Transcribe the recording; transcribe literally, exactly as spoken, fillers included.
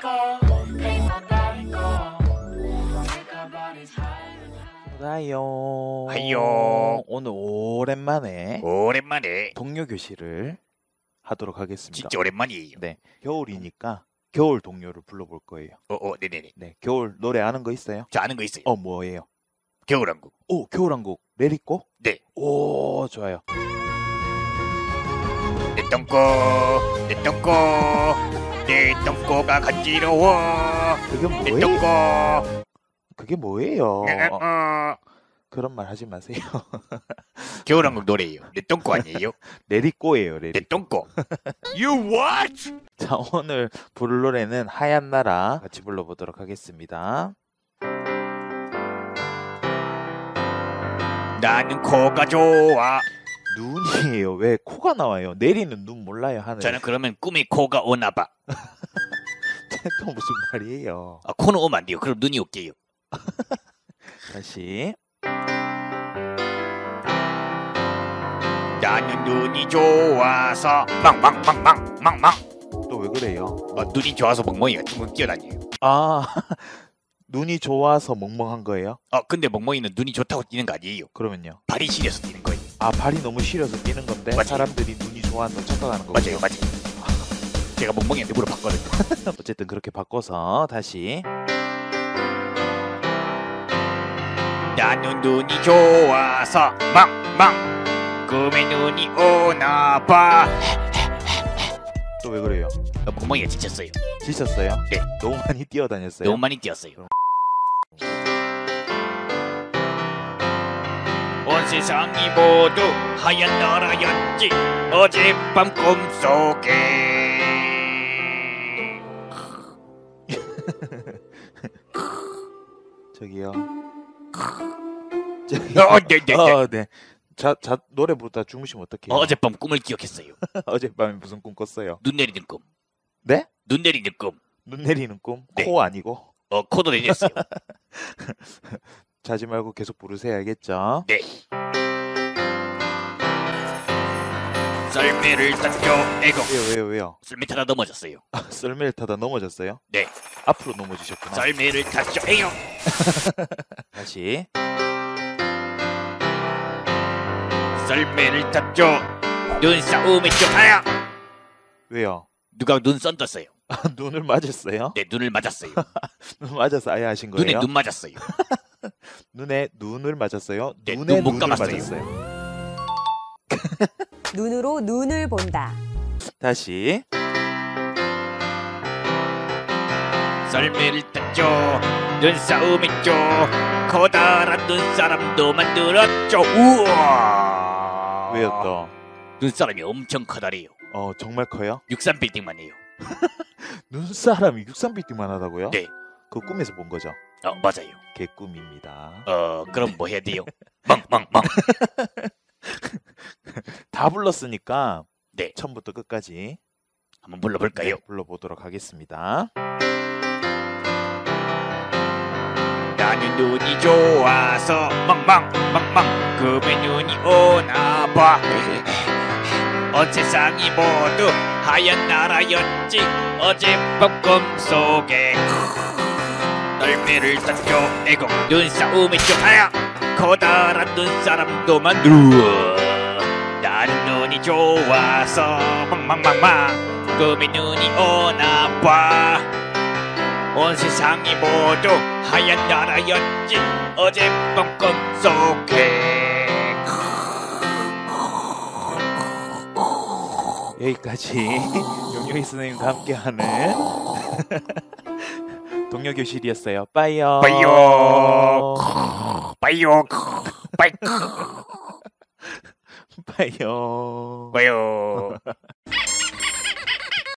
하요. 하요. 오늘 오랜만에 오랜만에 동요 교실을 하도록 하겠습니다. 진짜 오랜만이에요. 네, 겨울이니까 겨울 동요를 불러볼 거예요. 어, 어, 네네네. 네, 겨울 노래 아는 거 있어요? 저 아는 거 있어요. 어, 뭐예요? 겨울왕국. 오, 겨울왕국. 레리꼬? 네. 오, 좋아요. 내 똥꼬, 내 똥꼬, 내 똥꼬가 간지러워. 그게 내 뭐예요? 똥꼬. 그게 뭐예요? 어, 어. 그런 말 하지 마세요. 겨울왕국 노래예요. 내 똥꼬 아니에요? 레리꼬예요, 내 레리. 똥꼬. You what? 자, 오늘 부를 노래는 하얀 나라 같이 불러보도록 하겠습니다. 나는 코가 좋아. 눈이에요. 왜 코가 나와요? 내리는 눈 몰라요, 하늘. 저는 그러면 꿈에 코가 오나 봐. 또 무슨 말이에요? 아, 코는 오면 안 돼요. 그럼 눈이 올게요. 다시. 나는 눈이 좋아서 망망망망망망. 또 왜 그래요? 어, 눈이 좋아서 멍멍이가 둥근 뛰어다녀요. 아, 눈이 좋아서 멍멍한 거예요? 어, 근데 멍멍이는 눈이 좋다고 뛰는 거 아니에요. 그러면요? 발이 시려서 뛰는 거예요. 아, 발이 너무 시려서 뛰는 건데 맞아요. 사람들이 눈이 좋아한다고 착각하는 거군요. 맞아요, 맞아요. 제가 멍멍이한테 물어봤거든요. 어쨌든 그렇게 바꿔서 다시. 나는 눈이 좋아서 망망 꿈에 눈이 오나 봐. 또 왜 그래요? 어, 멍멍이가 지쳤어요. 지쳤어요? 네. 너무 많이 뛰어다녔어요? 너무 많이 뛰었어요. 온 세상이 모두 하얀 나라였지 어젯밤 꿈속에. 저기요. 저기요. 어, 네, 네, 네. 어, 네. 자, 자, 노래 부르다 주무시면 어떡해요? 어, 어젯밤 꿈을 기억했어요. 어젯밤에 무슨 꿈 꿨어요? 눈 내리는 꿈. 네? 눈 내리는 꿈. 눈 내리는 꿈? 네. 코 아니고? 어, 코도 내렸어요. 자지 말고 계속 부르세요, 알겠죠? 네. 썰매를 탔죠. 에고. 왜요, 왜요, 왜요? 썰매 타다 넘어졌어요. 아, 썰매를 타다 넘어졌어요? 네. 앞으로 넘어지셨구나. 썰매를 탔죠. 에요. 다시. 썰매를 탔죠. 눈싸움이 좀 아야. 왜요? 누가 눈 썬떴어요. 아, 눈을 맞았어요? 네, 눈을 맞았어요. 눈 맞아서 아야 하신 거예요? 눈에 눈 맞았어요. 눈에 눈을 맞았어요? 네, 눈에 눈못 눈을 감았어요. 맞았어요. 눈으로 눈을 본다. 다시. 썰매를 탔죠. 눈싸움 했죠. 커다란 눈사람도 만들었죠. 우와. 왜요 또? 눈사람이 엄청 커다래요. 어, 정말 커요? 육삼 빌딩만 해요. 눈사람이 육삼 빌딩만 하다고요? 네. 그 꿈에서 본 거죠? 어, 맞아요. 개꿈입니다. 어, 그럼 뭐 해야 돼요? 멍멍멍. 다 불렀으니까 네. 처음부터 끝까지 한번 불러볼까요? 네, 불러보도록 하겠습니다. 나는 눈이 좋아서 멍멍 멍멍 꿈에 눈이 오나 봐. 온 세상이 모두 하얀 나라였지 어젯밤 꿈속에. 썰매를 탔죠. 에고 눈싸움 했죠. 아야. 커다란 눈사람도 만들어. 나는 눈이 좋아서 멍멍멍멍 꿈에 눈이 오나 봐. 온 세상이 모두 하얀 나라였지 어젯밤 꿈속에. 여기까지 용용이 선생님과 함께하는 동요 교실이었어요. 빠이요. 빠이요. 빠이요. 빠이. 빠이요. 빠이요.